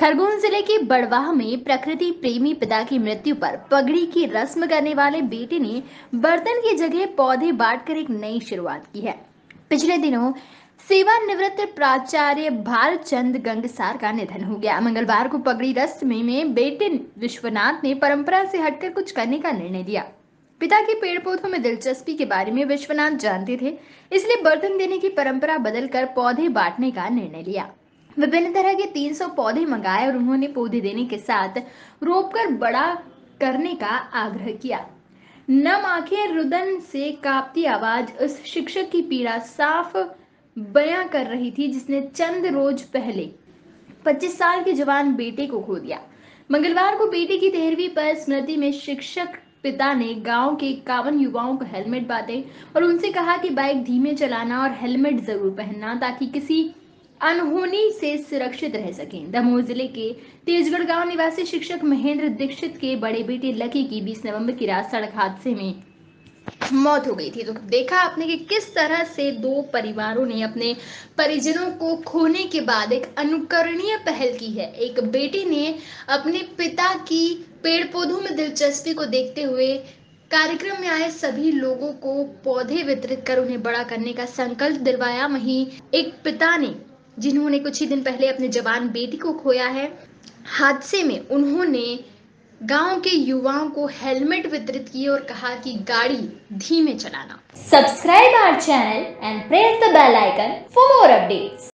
खरगोन जिले के बड़वाह में प्रकृति प्रेमी पिता की मृत्यु पर पगड़ी की रस्म करने वाले बेटे ने बर्तन की जगह पौधे बांटकर एक नई शुरुआत की है। पिछले दिनों सेवानिवृत्त प्राचार्य भालचंद गंगसार का निधन हो गया। मंगलवार को पगड़ी रस्म में बेटे विश्वनाथ ने परंपरा से हटकर कुछ करने का निर्णय लिया। पिता के पेड़ पौधों में दिलचस्पी के बारे में विश्वनाथ जानते थे, इसलिए बर्तन देने की परंपरा बदलकर पौधे बांटने का निर्णय लिया। विभिन्न तरह के 300 पौधे मंगाए और उन्होंने पौधे देने के साथ रोपकर बड़ा करने का आग्रह किया। नम आंखें, रुदन से कांपती आवाज उस शिक्षक की पीड़ा साफ बयां कर रही थी, जिसने चंद रोज पहले 25 साल के जवान बेटे को खो दिया। मंगलवार को बेटे की 13वीं पर स्मृति में शिक्षक पिता ने गांव के 51 युवाओं को हेलमेट बांटे और उनसे कहा कि बाइक धीमे चलाना और हेलमेट जरूर पहनना, ताकि किसी अनहोनी से सुरक्षित रह सकें। दमोह जिले के तेजगढ़ गांव निवासी शिक्षक महेंद्र दीक्षित के बड़े बेटे लकी की 20 नवंबर की रात सड़क हादसे में मौत हो गई थी। तो देखा आपने कि किस तरह से दो परिवारों ने अपने परिजनों को खोने के बाद एक अनुकरणीय पहल की है। एक बेटे ने अपने पिता की पेड़ पौधों में दिलचस्पी को देखते हुए कार्यक्रम में आए सभी लोगों को पौधे वितरित कर उन्हें बड़ा करने का संकल्प दिलवाया। वहीं एक पिता ने, जिन्होंने कुछ ही दिन पहले अपने जवान बेटी को खोया है, हादसे में उन्होंने गांव के युवाओं को हेलमेट वितरित किए और कहा कि गाड़ी धीमे चलाना। Subscribe our channel and press the bell icon for more updates.